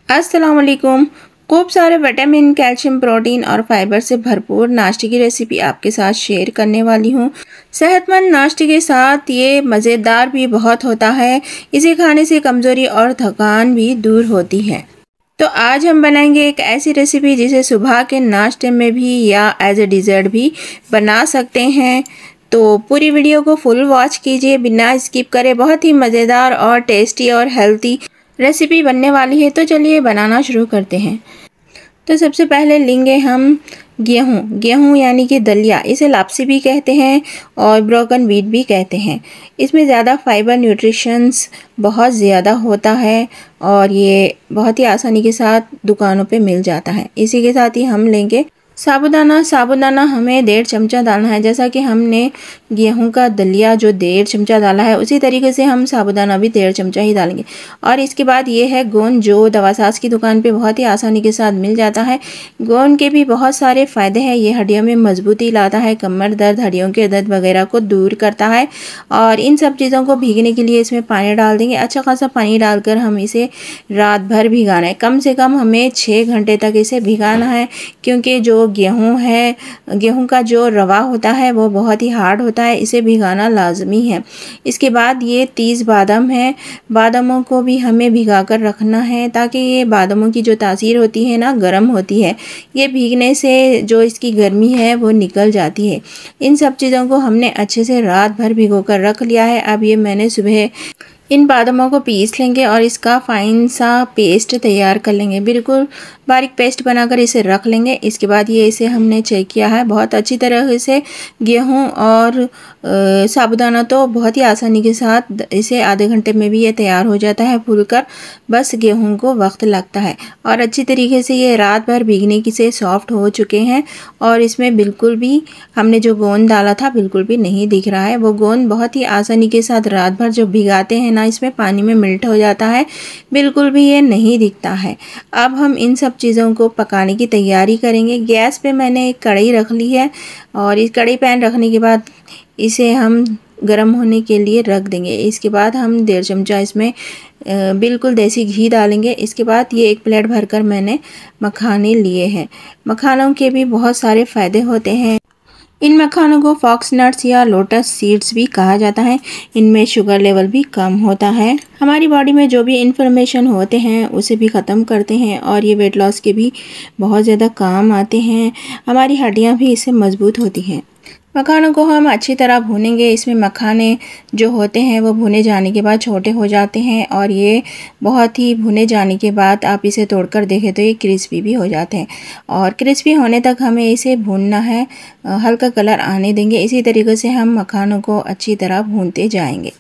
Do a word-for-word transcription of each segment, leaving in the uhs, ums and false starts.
अस्सलाम वालेकुम। खूब सारे विटामिन, कैल्शियम, प्रोटीन और फाइबर से भरपूर नाश्ते की रेसिपी आपके साथ शेयर करने वाली हूँ। सेहतमंद नाश्ते के साथ ये मज़ेदार भी बहुत होता है। इसे खाने से कमज़ोरी और थकान भी दूर होती है। तो आज हम बनाएंगे एक ऐसी रेसिपी जिसे सुबह के नाश्ते में भी या एज ए डिज़र्ट भी बना सकते हैं। तो पूरी वीडियो को फुल वॉच कीजिए, बिना स्किप करे। बहुत ही मज़ेदार और टेस्टी और हेल्थी रेसिपी बनने वाली है। तो चलिए बनाना शुरू करते हैं। तो सबसे पहले लेंगे हम गेहूँ गेहूँ यानी कि दलिया, इसे लापसी भी कहते हैं और ब्रोकन व्हीट भी कहते हैं। इसमें ज़्यादा फाइबर, न्यूट्रिशंस बहुत ज़्यादा होता है और ये बहुत ही आसानी के साथ दुकानों पे मिल जाता है। इसी के साथ ही हम लेंगे साबुदाना। साबुदाना हमें डेढ़ चमचा डालना है। जैसा कि हमने गेहूं का दलिया जो डेढ़ चमचा डाला है, उसी तरीके से हम साबुदाना भी डेढ़ चमचा ही डालेंगे। और इसके बाद ये है गोंद, जो दवासाज की दुकान पे बहुत ही आसानी के साथ मिल जाता है। गोंद के भी बहुत सारे फ़ायदे हैं। ये हड्डियों में मजबूती लाता है, कमर दर्द, हड्डियों के दर्द वगैरह को दूर करता है। और इन सब चीज़ों को भीगने के लिए इसमें पानी डाल देंगे। अच्छा खासा पानी डालकर हम इसे रात भर भिगाना है। कम से कम हमें छः घंटे तक इसे भिगाना है, क्योंकि जो गेहूं है, गेहूं का जो रवा होता है वो बहुत ही हार्ड होता है। इसे भिगाना लाजमी है। इसके बाद ये तीस बादाम है। बादामों को भी हमें भिगा कर रखना है, ताकि ये बादामों की जो तासीर होती है ना, गर्म होती है। ये भीगने से जो इसकी गर्मी है वो निकल जाती है। इन सब चीज़ों को हमने अच्छे से रात भर भिगो कर रख लिया है। अब ये मैंने सुबह इन बादामों को पीस लेंगे और इसका फाइन सा पेस्ट तैयार कर लेंगे। बिल्कुल बारीक पेस्ट बनाकर इसे रख लेंगे। इसके बाद ये इसे हमने चेक किया है बहुत अच्छी तरह से। गेहूं और साबुदाना तो बहुत ही आसानी के साथ इसे आधे घंटे में भी ये तैयार हो जाता है फूलकर। बस गेहूं को वक्त लगता है। और अच्छी तरीके से ये रात भर भीगने की से सॉफ्ट हो चुके हैं। और इसमें बिल्कुल भी हमने जो गोंद डाला था बिल्कुल भी नहीं दिख रहा है। वो गोंद बहुत ही आसानी के साथ रात भर जो भिगाते हैं ना, इसमें पानी में मिल्ट हो जाता है। बिल्कुल भी ये नहीं दिखता है। अब हम इन सब चीज़ों को पकाने की तैयारी करेंगे। गैस पे मैंने एक कढ़ाई रख ली है और इस कढ़ाई पैन रखने के बाद इसे हम गर्म होने के लिए रख देंगे। इसके बाद हम डेढ़ चमचा इसमें बिल्कुल देसी घी डालेंगे। इसके बाद ये एक प्लेट भरकर मैंने मखाने लिए हैं। मखानों के भी बहुत सारे फ़ायदे होते हैं। इन मखानों को फॉक्स नट्स या लोटस सीड्स भी कहा जाता है। इनमें शुगर लेवल भी कम होता है। हमारी बॉडी में जो भी इन्फ्लेमेशन होते हैं उसे भी ख़त्म करते हैं और ये वेट लॉस के भी बहुत ज़्यादा काम आते हैं। हमारी हड्डियाँ भी इससे मजबूत होती हैं। मखानों को हम अच्छी तरह भूनेंगे। इसमें मखाने जो होते हैं वो भुने जाने के बाद छोटे हो जाते हैं और ये बहुत ही भुने जाने के बाद आप इसे तोड़कर देखें तो ये क्रिस्पी भी हो जाते हैं। और क्रिस्पी होने तक हमें इसे भूनना है, हल्का कलर आने देंगे। इसी तरीके से हम मखानों को अच्छी तरह भूनते जाएंगे।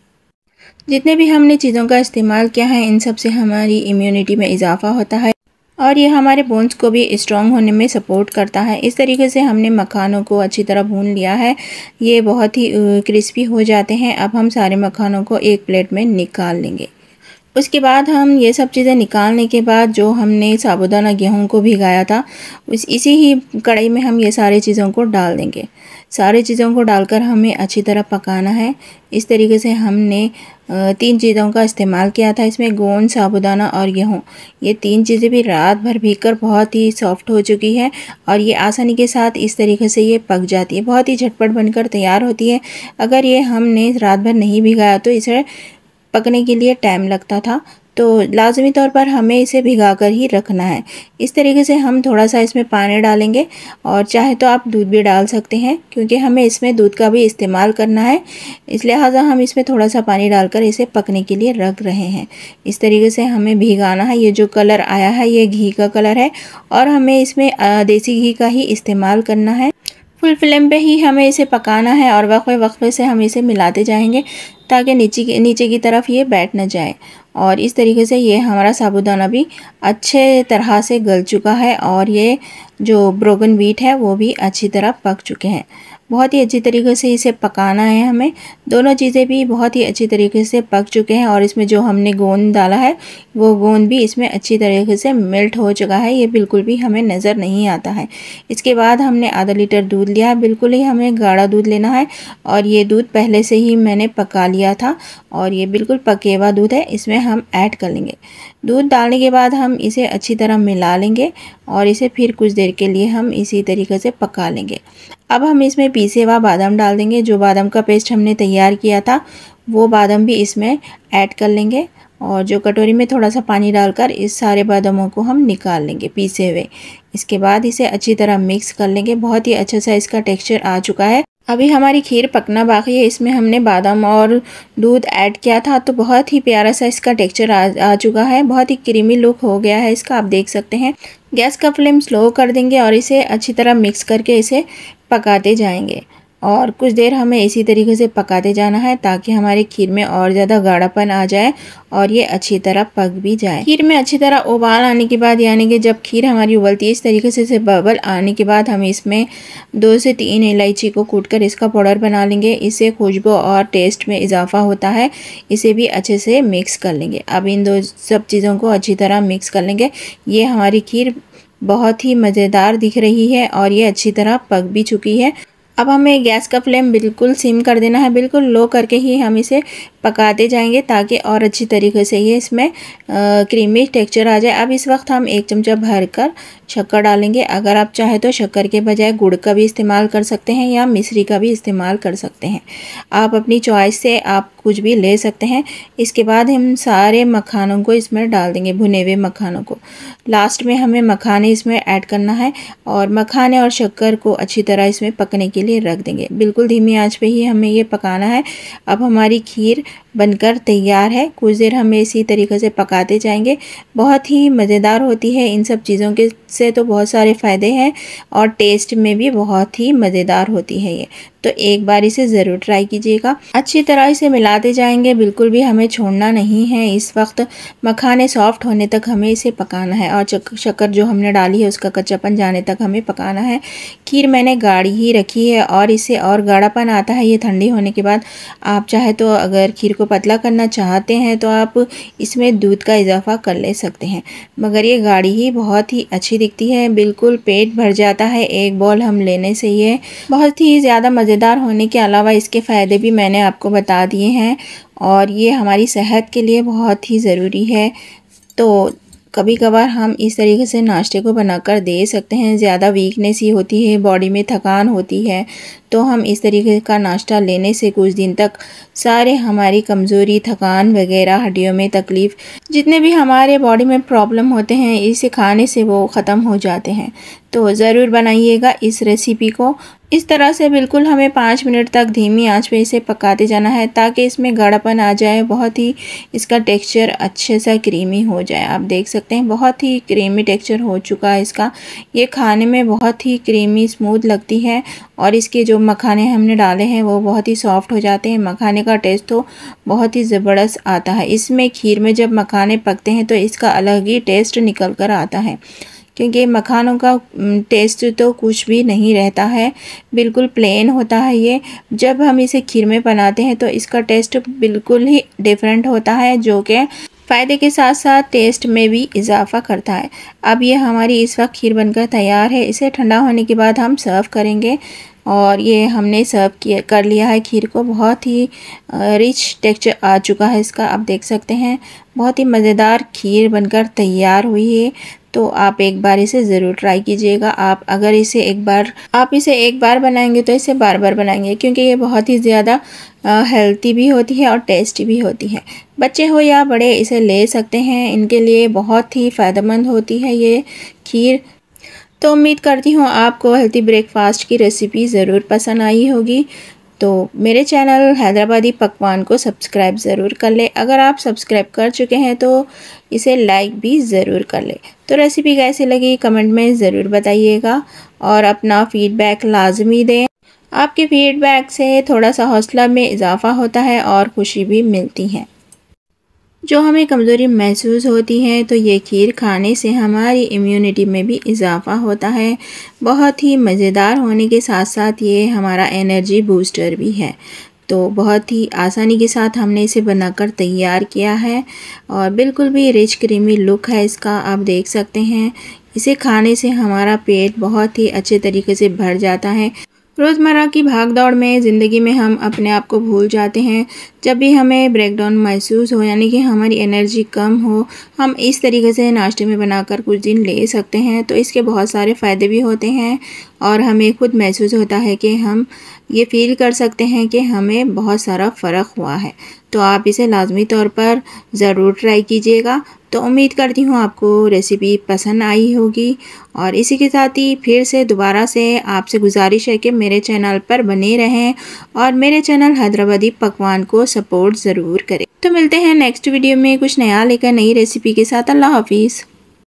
जितने भी हमने चीज़ों का इस्तेमाल किया है, इन सब से हमारी इम्यूनिटी में इजाफा होता है और ये हमारे बोन्स को भी स्ट्रॉन्ग होने में सपोर्ट करता है। इस तरीके से हमने मखानों को अच्छी तरह भून लिया है। ये बहुत ही क्रिस्पी हो जाते हैं। अब हम सारे मखानों को एक प्लेट में निकाल लेंगे। उसके बाद हम ये सब चीज़ें निकालने के बाद जो हमने साबुदाना गेहूं को भिगाया था, उस इसी ही कढ़ाई में हम ये सारी चीज़ों को डाल देंगे। सारी चीज़ों को डालकर हमें अच्छी तरह पकाना है। इस तरीके से हमने तीन चीज़ों का इस्तेमाल किया था इसमें, गोंद, साबुदाना और गेहूं। ये तीन चीज़ें भी रात भर भीगकर बहुत ही सॉफ्ट हो चुकी है और ये आसानी के साथ इस तरीके से ये पक जाती है। बहुत ही झटपट बनकर तैयार होती है। अगर ये हमने रात भर नहीं भिगाया तो इसे पकने के लिए टाइम लगता था। तो लाजमी तौर पर हमें इसे भिगाकर ही रखना है। इस तरीके से हम थोड़ा सा इसमें पानी डालेंगे और चाहे तो आप दूध भी डाल सकते हैं, क्योंकि हमें इसमें दूध का भी इस्तेमाल करना है। इसलिए लिहाजा हम इसमें थोड़ा सा पानी डालकर इसे पकने के लिए रख रहे हैं। इस तरीके से हमें भिगाना है। ये जो कलर आया है ये घी का कलर है और हमें इसमें देसी घी का ही इस्तेमाल करना है। फुल फ्लेम पे ही हमें इसे पकाना है और वक्फे वक्फे से हम इसे मिलाते जाएंगे, ताकि नीचे नीचे की तरफ ये बैठ न जाए। और इस तरीके से ये हमारा साबुदाना भी अच्छे तरह से गल चुका है और ये जो ब्रोकन व्हीट है वो भी अच्छी तरह पक चुके हैं। बहुत ही अच्छी तरीके से इसे पकाना है हमें। दोनों चीज़ें भी बहुत ही अच्छी तरीके से पक चुके हैं और इसमें जो हमने गोंद डाला है वो गोंद भी इसमें अच्छी तरीके से मेल्ट हो चुका है। ये बिल्कुल भी हमें नज़र नहीं आता है। इसके बाद हमने आधा लीटर दूध लिया है। बिल्कुल ही हमें गाढ़ा दूध लेना है और ये दूध पहले से ही मैंने पका लिया था और ये बिल्कुल पके हुआ दूध है, इसमें हम ऐड कर लेंगे। दूध डालने के बाद हम इसे अच्छी तरह मिला लेंगे और इसे फिर कुछ देर के लिए हम इसी तरीके से पका लेंगे। अब हम इसमें पीसे हुआ बादाम डाल देंगे। जो बादाम का पेस्ट हमने तैयार किया था वो बादाम भी इसमें ऐड कर लेंगे और जो कटोरी में थोड़ा सा पानी डालकर इस सारे बादामों को हम निकाल लेंगे पीसे हुए। इसके बाद इसे अच्छी तरह मिक्स कर लेंगे। बहुत ही अच्छा सा इसका टेक्सचर आ चुका है। अभी हमारी खीर पकना बाकी है। इसमें हमने बादाम और दूध ऐड किया था तो बहुत ही प्यारा सा इसका टेक्सचर आ, आ चुका है। बहुत ही क्रीमी लुक हो गया है इसका, आप देख सकते हैं। गैस का फ्लेम स्लो कर देंगे और इसे अच्छी तरह मिक्स करके इसे पकाते जाएंगे और कुछ देर हमें इसी तरीके से पकाते जाना है ताकि हमारी खीर में और ज़्यादा गाढ़ापन आ जाए और ये अच्छी तरह पक भी जाए। खीर में अच्छी तरह उबाल आने के बाद, यानी कि जब खीर हमारी उबलती है इस तरीके से, से बबल आने के बाद हम इसमें दो से तीन इलायची को कूटकर इसका पाउडर बना लेंगे। इससे खुशबू और टेस्ट में इजाफा होता है। इसे भी अच्छे से मिक्स कर लेंगे। अब इन दो सब चीज़ों को अच्छी तरह मिक्स कर लेंगे। ये हमारी खीर बहुत ही मज़ेदार दिख रही है और ये अच्छी तरह पक भी चुकी है। अब हमें गैस का फ्लेम बिल्कुल सिम कर देना है, बिल्कुल लो करके ही हम इसे पकाते जाएंगे ताकि और अच्छी तरीके से ये इसमें क्रीमी टेक्सचर आ जाए। अब इस वक्त हम एक चमचा भरकर शक्कर डालेंगे। अगर आप चाहे तो शक्कर के बजाय गुड़ का भी इस्तेमाल कर सकते हैं या मिश्री का भी इस्तेमाल कर सकते हैं। आप अपनी चॉइस से आप कुछ भी ले सकते हैं। इसके बाद हम सारे मखानों को इसमें डाल देंगे, भुने हुए मखानों को। लास्ट में हमें मखाने इसमें ऐड करना है और मखाने और शक्कर को अच्छी तरह इसमें पकने के लिए रख देंगे। बिल्कुल धीमी आंच पे ही हमें ये पकाना है। अब हमारी खीर बनकर तैयार है। कुछ देर हमें इसी तरीके से पकाते जाएंगे। बहुत ही मज़ेदार होती है। इन सब चीज़ों के से तो बहुत सारे फ़ायदे हैं और टेस्ट में भी बहुत ही मज़ेदार होती है ये। तो एक बार इसे ज़रूर ट्राई कीजिएगा। अच्छी तरह इसे मिलाते जाएंगे, बिल्कुल भी हमें छोड़ना नहीं है। इस वक्त मखाने सॉफ्ट होने तक हमें इसे पकाना है और शक्कर जो हमने डाली है उसका कच्चापन जाने तक हमें पकाना है। खीर मैंने गाढ़ी ही रखी है और इससे और गाढ़ापन आता है ये ठंडी होने के बाद। आप चाहे तो अगर खीर को पतला करना चाहते हैं तो आप इसमें दूध का इजाफा कर ले सकते हैं, मगर ये गाढ़ी ही बहुत ही अच्छी दिखती है। बिल्कुल पेट भर जाता है एक बॉल हम लेने से। ये बहुत ही ज़्यादा मज़ेदार होने के अलावा इसके फ़ायदे भी मैंने आपको बता दिए हैं और ये हमारी सेहत के लिए बहुत ही ज़रूरी है। तो कभी कभार हम इस तरीके से नाश्ते को बनाकर दे सकते हैं। ज़्यादा वीकनेस ही होती है, बॉडी में थकान होती है, तो हम इस तरीके का नाश्ता लेने से कुछ दिन तक सारे हमारी कमज़ोरी, थकान वगैरह, हड्डियों में तकलीफ़, जितने भी हमारे बॉडी में प्रॉब्लम होते हैं, इसे खाने से वो ख़त्म हो जाते हैं। तो ज़रूर बनाइएगा इस रेसिपी को। इस तरह से बिल्कुल हमें पाँच मिनट तक धीमी आंच पे इसे पकाते जाना है ताकि इसमें गाढ़ापन आ जाए, बहुत ही इसका टेक्सचर अच्छे सा क्रीमी हो जाए। आप देख सकते हैं बहुत ही क्रीमी टेक्सचर हो चुका है इसका। ये खाने में बहुत ही क्रीमी स्मूथ लगती है और इसके जो मखाने हमने डाले हैं वो बहुत ही सॉफ्ट हो जाते हैं। मखाने का टेस्ट तो बहुत ही ज़बरदस्त आता है। इसमें खीर में जब मखाने पकते हैं तो इसका अलग ही टेस्ट निकल कर आता है, क्योंकि मखानों का टेस्ट तो कुछ भी नहीं रहता है, बिल्कुल प्लेन होता है ये। जब हम इसे खीर में बनाते हैं तो इसका टेस्ट बिल्कुल ही डिफरेंट होता है, जो कि फ़ायदे के साथ साथ टेस्ट में भी इजाफा करता है। अब ये हमारी इस वक्त खीर बनकर तैयार है। इसे ठंडा होने के बाद हम सर्व करेंगे और ये हमने सर्व किया कर लिया है खीर को। बहुत ही रिच टेक्सचर आ चुका है इसका, आप देख सकते हैं। बहुत ही मज़ेदार खीर बनकर तैयार हुई है। तो आप एक बार इसे ज़रूर ट्राई कीजिएगा। आप अगर इसे एक बार आप इसे एक बार बनाएंगे तो इसे बार बार बनाएंगे, क्योंकि ये बहुत ही ज़्यादा हेल्थी भी होती है और टेस्टी भी होती है। बच्चे हो या बड़े इसे ले सकते हैं, इनके लिए बहुत ही फ़ायदेमंद होती है ये खीर। तो उम्मीद करती हूँ आपको हेल्थी ब्रेकफास्ट की रेसिपी ज़रूर पसंद आई होगी। तो मेरे चैनल हैदराबादी पकवान को सब्सक्राइब ज़रूर कर ले। अगर आप सब्सक्राइब कर चुके हैं तो इसे लाइक भी ज़रूर कर ले। तो रेसिपी कैसी लगी कमेंट में ज़रूर बताइएगा और अपना फ़ीडबैक लाजमी दें। आपके फ़ीडबैक से थोड़ा सा हौसला में इजाफ़ा होता है और खुशी भी मिलती है। जो हमें कमज़ोरी महसूस होती है तो ये खीर खाने से हमारी इम्यूनिटी में भी इजाफ़ा होता है। बहुत ही मज़ेदार होने के साथ साथ ये हमारा एनर्जी बूस्टर भी है। तो बहुत ही आसानी के साथ हमने इसे बनाकर तैयार किया है और बिल्कुल भी रिच क्रीमी लुक है इसका, आप देख सकते हैं। इसे खाने से हमारा पेट बहुत ही अच्छे तरीके से भर जाता है रोज़मर्रा की भागदौड़ में ज़िंदगी में हम अपने आप को भूल जाते हैं। जब भी हमें ब्रेकडाउन महसूस हो, यानी कि हमारी एनर्जी कम हो, हम इस तरीके से नाश्ते में बनाकर कुछ दिन ले सकते हैं। तो इसके बहुत सारे फ़ायदे भी होते हैं और हमें खुद महसूस होता है कि हम ये फ़ील कर सकते हैं कि हमें बहुत सारा फ़र्क हुआ है। तो आप इसे लाजमी तौर पर ज़रूर ट्राई कीजिएगा। तो उम्मीद करती हूँ आपको रेसिपी पसंद आई होगी और इसी के साथ ही फिर से दोबारा से आपसे गुजारिश है कि मेरे चैनल पर बने रहें और मेरे चैनल हैदराबादी पकवान को सपोर्ट ज़रूर करें। तो मिलते हैं नेक्स्ट वीडियो में कुछ नया लेकर नई रेसिपी के साथ। अल्लाह हाफिज़।